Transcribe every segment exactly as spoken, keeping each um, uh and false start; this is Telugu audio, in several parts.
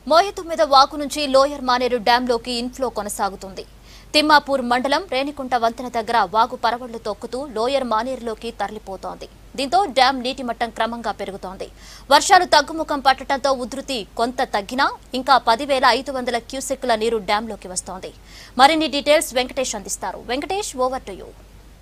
మోయతుమ్మిద వాగు నుంచి లోయర్ మానేరు డ్యాంలోకి ఇన్ఫ్లో కొనసాగుతుంది. తిమ్మాపూర్ మండలం రేణికుంట వంతెన దగ్గర వాగు పరవళ్లు తొక్కుతూ లోయర్ మానేరులోకి తరలిపోతోంది. దీంతో డ్యాం నీటి మట్టం క్రమంగా పెరుగుతోంది. వర్షాలు తగ్గుముఖం పట్టడంతో ఉధృతి కొంత తగ్గినా ఇంకా పదివేల ఐదు వందల క్యూసెక్కుల నీరు డ్యాంలోకి వస్తోంది. మరిన్ని డీటెయిల్స్ వెంకటేష్ అందిస్తారు. Venkatesh, over to you.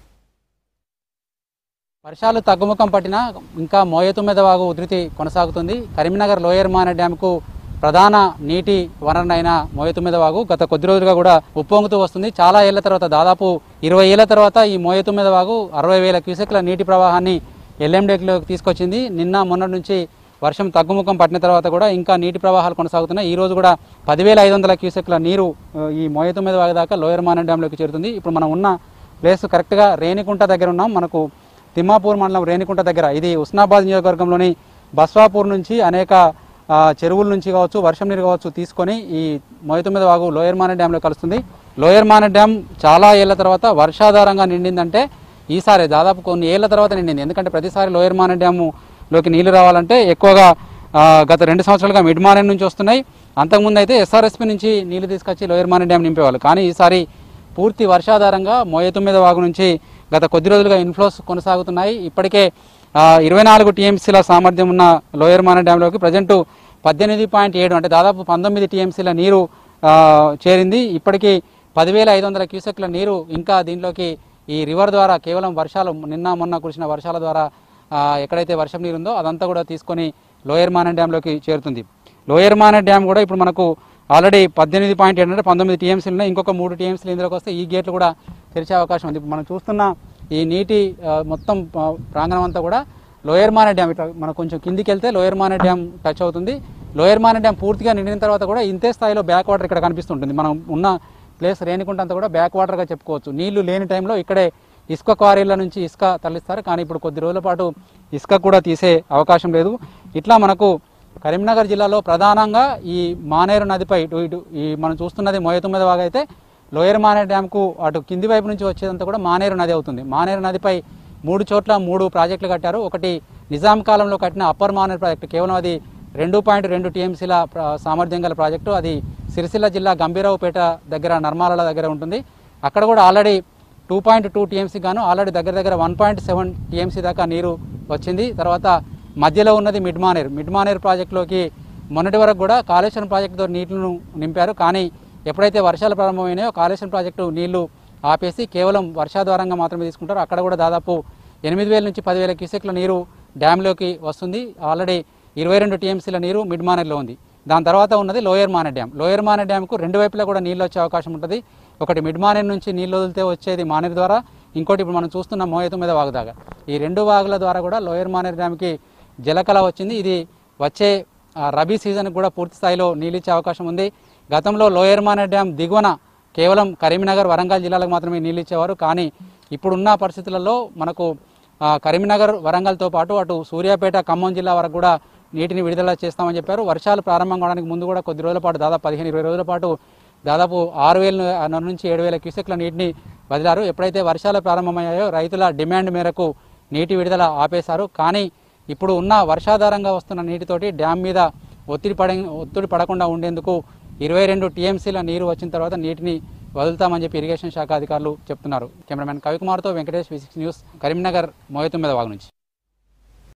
వర్షాలు తగ్గుముఖం పట్టినా ఇంకా మోయతుమ్మిద వాగు ఉధృతి కొనసాగుతుంది. కరీంనగర్ లోయర్ మానేరు డ్యాంకు ప్రధాన నీటి వనరునైన మోయతుమ్మిద వాగు గత కొద్ది రోజులుగా కూడా ఉప్పొంగుతూ వస్తుంది. చాలా ఏళ్ల తర్వాత, దాదాపు ఇరవై ఏళ్ల తర్వాత ఈ మోయతుమ్మిద వాగు అరవై వేల క్యూసెక్ల నీటి ప్రవాహాన్ని ఎల్ఎండేలోకి తీసుకొచ్చింది. నిన్న మొన్నటి నుంచి వర్షం తగ్గుముఖం పట్టిన తర్వాత కూడా ఇంకా నీటి ప్రవాహాలు కొనసాగుతున్నాయి. ఈ రోజు కూడా పదివేల ఐదు వందల క్యూసెక్ల నీరు ఈ మోయతుమ్మిద వాగు దాకా లోయర్ మానేరు డ్యాంలోకి చేరుతుంది. ఇప్పుడు మనం ఉన్న ప్లేస్ కరెక్ట్గా రేణికుంట దగ్గర ఉన్నాం. మనకు తిమ్మాపూర్ మండలం రేణికుంట దగ్గర, ఇది ఉస్నాబాద్ నియోజకవర్గంలోని బస్వాపూర్ నుంచి అనేక చెరువుల నుంచి కావచ్చు, వర్షం నీరు కావచ్చు తీసుకొని ఈ మోయతుమ్మిద వాగు లోయర్ మానేరు డ్యాంలో కలుస్తుంది. లోయర్ మానేరు డ్యాం చాలా ఏళ్ల తర్వాత వర్షాధారంగా నిండిందంటే ఈసారి దాదాపు కొన్ని ఏళ్ల తర్వాత నిండింది. ఎందుకంటే ప్రతిసారి లోయర్ మానేరు డ్యాములోకి నీళ్లు రావాలంటే ఎక్కువగా గత రెండు సంవత్సరాలుగా మిడ్ మానేరు నుంచి వస్తున్నాయి. అంతకుముందు అయితే ఎస్ఆర్ఎస్పీ నుంచి నీళ్లు తీసుకొచ్చి లోయర్ మానేరు డ్యాం నింపేవాళ్ళు. కానీ ఈసారి పూర్తి వర్షాధారంగా మోయతుమ్మిద వాగు నుంచి గత కొద్ది రోజులుగా ఇన్ఫ్లోస్ కొనసాగుతున్నాయి. ఇప్పటికే ఇరవై నాలుగు టీఎంసీల సామర్థ్యం ఉన్న లోయర్ మానేరు డ్యాంలోకి ప్రజెంట్ పద్దెనిమిది పాయింట్ ఏడు అంటే దాదాపు పంతొమ్మిది టీఎంసీల నీరు చేరింది. ఇప్పటికీ పదివేల ఐదు వందల క్యూసెక్ల నీరు ఇంకా దీంట్లోకి ఈ రివర్ ద్వారా కేవలం వర్షాలు నిన్న మొన్న కురిసిన వర్షాల ద్వారా ఎక్కడైతే వర్షం నీరు ఉందో అదంతా కూడా తీసుకొని లోయర్ మానేరు డ్యాంలోకి చేరుతుంది. లోయర్ మానేరు డ్యాం కూడా ఇప్పుడు మనకు ఆల్రెడీ పద్దెనిమిది పాయింట్ ఏడు అంటే పంతొమ్మిది టీఎంసీలు ఉన్నాయి. ఇంకొక మూడు టీఎంసీలు ఇందులోకి వస్తే ఈ గేట్లు కూడా తెరిచే అవకాశం ఉంది. మనం చూస్తున్న ఈ నీటి మొత్తం ప్రాంగణం అంతా కూడా లోయర్ మానేరు డ్యాం. ఇట్లా మనం కొంచెం కిందికి వెళ్తే లోయర్ మానేరు డ్యాం టచ్ అవుతుంది. లోయర్ మానేరు డ్యాం పూర్తిగా నిండిన తర్వాత కూడా ఇంతే స్థాయిలో బ్యాక్ వాటర్ ఇక్కడ కనిపిస్తుంటుంది. మనం ఉన్న ప్లేస్ రేణికుంట అంతా కూడా బ్యాక్ వాటర్గా చెప్పుకోవచ్చు. నీళ్లు లేని టైంలో ఇక్కడే ఇసుక క్వారీల నుంచి ఇసుక తరలిస్తారు. కానీ ఇప్పుడు కొద్ది రోజుల పాటు ఇసుక కూడా తీసే అవకాశం లేదు. ఇట్లా మనకు కరీంనగర్ జిల్లాలో ప్రధానంగా ఈ మానేరు నదిపై ఇటు ఇటు ఈ మనం చూస్తున్నది మోయతుమ్మిద వాగు అయితే లోయర్ మానేరు డ్యాంకు అటు కింది వైపు నుంచి వచ్చేదంతా కూడా మానేరు నది అవుతుంది. మానేరు నదిపై మూడు చోట్ల మూడు ప్రాజెక్టులు కట్టారు. ఒకటి నిజాం కాలంలో కట్టిన అప్పర్ మానేరు ప్రాజెక్టు, కేవలం అది రెండు పాయింట్ రెండు టీఎంసీల సామర్థ్యం గల ప్రాజెక్టు. అది సిరిసిల్ల జిల్లా గంభీరావుపేట దగ్గర నర్మాల దగ్గర ఉంటుంది. అక్కడ కూడా already two point two TMC గాను ఆల్రెడీ దగ్గర దగ్గర వన్ పాయింట్ సెవెన్ టీఎంసీ దాకా నీరు వచ్చింది. తర్వాత మధ్యలో ఉన్నది మిడ్ మానేరు. మిడ్ మానేరు ప్రాజెక్టులోకి మొన్నటి వరకు కూడా కాళేశ్వరం ప్రాజెక్టుతో నీళ్లను నింపారు. కానీ ఎప్పుడైతే వర్షాలు ప్రారంభమైనాయో కాళేశ్వరం ప్రాజెక్టు నీళ్లు ఆపేసి కేవలం వర్షాధారంగా మాత్రమే తీసుకుంటారు. అక్కడ కూడా దాదాపు ఎనిమిది వేల నుంచి పదివేల క్యూసెక్ల నీరు డ్యాంలోకి వస్తుంది. ఆల్రెడీ ఇరవై రెండు టీఎంసీల నీరు మిడ్ మానేరులో ఉంది. దాని తర్వాత ఉన్నది lower Maneru dam. Lower Maneru డ్యాంకు రెండు వైపులా కూడా నీళ్ళు వచ్చే అవకాశం ఉంటుంది. ఒకటి మిడ్ మానేరు నుంచి నీళ్ళు వదిలితే వచ్చేది మానేరు ద్వారా, ఇంకోటి ఇప్పుడు మనం చూస్తున్న మోయతుమ్మిద వాగు దాకా. ఈ రెండు వాగుల ద్వారా కూడా లోయర్ మానేరు డ్యాంకి జలకళ వచ్చింది. ఇది వచ్చే రబీ సీజన్కి కూడా పూర్తి స్థాయిలో నీళ్ళు ఇచ్చే అవకాశం ఉంది. గతంలో లోయర్ మానేరు డ్యాం దిగువన కేవలం కరీంనగర్, వరంగల్ జిల్లాలకు మాత్రమే నీళ్ళు ఇచ్చేవారు. కానీ ఇప్పుడున్న పరిస్థితులలో మనకు కరీంనగర్, వరంగల్తో పాటు అటు సూర్యాపేట, ఖమ్మం జిల్లా వరకు కూడా నీటిని విడుదల చేస్తామని చెప్పారు. వర్షాలు ప్రారంభం కావడానికి ముందు కూడా కొద్ది రోజుల పాటు దాదాపు పదిహేను ఇరవై రోజుల పాటు దాదాపు ఆరు వేల నుంచి ఏడు వేల క్యూసెక్ల నీటిని వదిలారు. ఎప్పుడైతే వర్షాలు ప్రారంభమయ్యాయో రైతుల డిమాండ్ మేరకు నీటి విడుదల ఆపేశారు. కానీ ఇప్పుడు ఉన్న వర్షాధారంగా వస్తున్న నీటితోటి డ్యాం మీద ఒత్తిడి పడ ఒత్తిడి పడకుండా ఉండేందుకు ఇరవై రెండు టీఎంసీల నీరు వచ్చిన తర్వాత నీటిని వదులుతామని చెప్పి ఇరిగేషన్ శాఖ అధికారులు చెప్తున్నారు. కెమెరామెన్ కవికుమార్తో Venkatesh, V six news, Karimnagar Moyathummeda వాగు నుంచి.